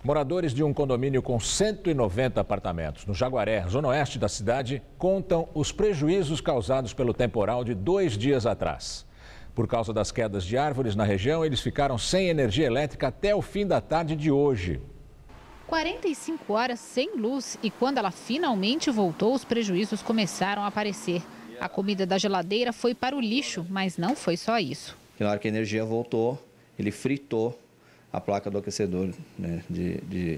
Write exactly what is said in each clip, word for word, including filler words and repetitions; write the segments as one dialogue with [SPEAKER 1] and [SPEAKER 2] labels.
[SPEAKER 1] Moradores de um condomínio com cento e noventa apartamentos no Jaguaré, zona oeste da cidade, contam os prejuízos causados pelo temporal de dois dias atrás. Por causa das quedas de árvores na região, eles ficaram sem energia elétrica até o fim da tarde de hoje.
[SPEAKER 2] quarenta e cinco horas sem luz e quando ela finalmente voltou, os prejuízos começaram a aparecer. A comida da geladeira foi para o lixo, mas não foi só isso.
[SPEAKER 3] Na hora que a energia voltou, ele fritou a placa do aquecedor, né, de, de,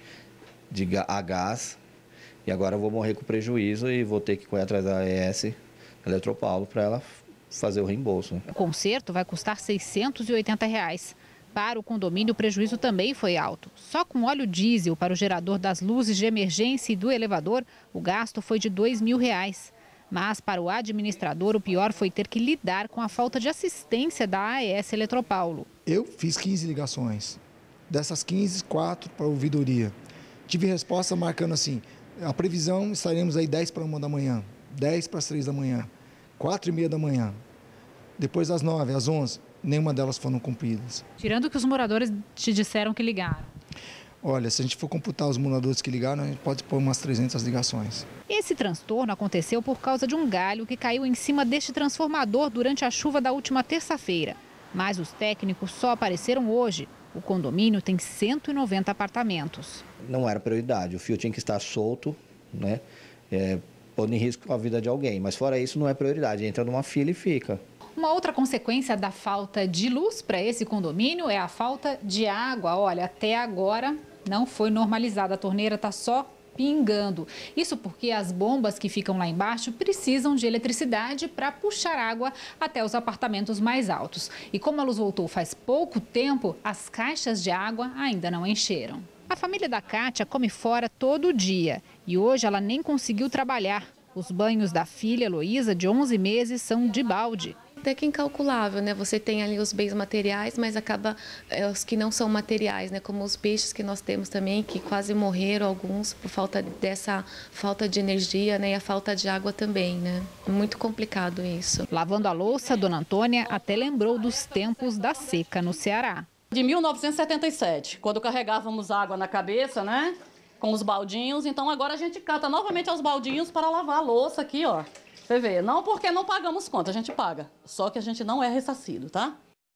[SPEAKER 3] de a gás. E agora eu vou morrer com prejuízo e vou ter que correr atrás da A E S Eletropaulo para ela fazer o reembolso.
[SPEAKER 2] O conserto vai custar seiscentos e oitenta reais. Para o condomínio, o prejuízo também foi alto. Só com óleo diesel para o gerador das luzes de emergência e do elevador, o gasto foi de dois mil reais. Mas para o administrador, o pior foi ter que lidar com a falta de assistência da A E S Eletropaulo.
[SPEAKER 4] Eu fiz quinze ligações. Dessas quinze, quatro para a ouvidoria. Tive resposta marcando assim, a previsão estaremos aí dez para uma da manhã, dez para as três da manhã, quatro e meia da manhã. Depois das nove, às onze, nenhuma delas foram cumpridas.
[SPEAKER 2] Tirando que os moradores te disseram que ligaram.
[SPEAKER 4] Olha, se a gente for computar os moradores que ligaram, a gente pode pôr umas trezentas ligações.
[SPEAKER 2] Esse transtorno aconteceu por causa de um galho que caiu em cima deste transformador durante a chuva da última terça-feira. Mas os técnicos só apareceram hoje. O condomínio tem cento e noventa apartamentos.
[SPEAKER 3] Não era prioridade, o fio tinha que estar solto, né, é, pondo em risco a vida de alguém. Mas fora isso, não é prioridade, entra numa fila e fica.
[SPEAKER 2] Uma outra consequência da falta de luz para esse condomínio é a falta de água. Olha, até agora não foi normalizada, a torneira está só pingando. Isso porque as bombas que ficam lá embaixo precisam de eletricidade para puxar água até os apartamentos mais altos. E como a luz voltou faz pouco tempo, as caixas de água ainda não encheram. A família da Kátia come fora todo dia e hoje ela nem conseguiu trabalhar. Os banhos da filha, Heloísa, de onze meses, são de balde.
[SPEAKER 5] Até que incalculável, né? Você tem ali os bens materiais, mas acaba é, os que não são materiais, né? Como os peixes que nós temos também, que quase morreram alguns por falta dessa falta de energia, né? E a falta de água também, né? Muito complicado isso.
[SPEAKER 2] Lavando a louça, Dona Antônia até lembrou dos tempos da seca no Ceará.
[SPEAKER 6] De mil novecentos e setenta e sete, quando carregávamos água na cabeça, né? Com os baldinhos, então agora a gente cata novamente aos baldinhos para lavar a louça aqui, ó. Você vê, não porque não pagamos conta, a gente paga, só que a gente não é ressarcido, tá?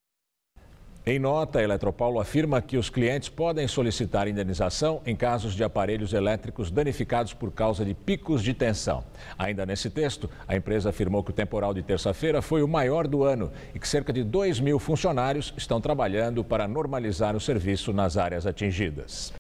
[SPEAKER 1] Em nota, a Eletropaulo afirma que os clientes podem solicitar indenização em casos de aparelhos elétricos danificados por causa de picos de tensão. Ainda nesse texto, a empresa afirmou que o temporal de terça-feira foi o maior do ano e que cerca de dois mil funcionários estão trabalhando para normalizar o serviço nas áreas atingidas.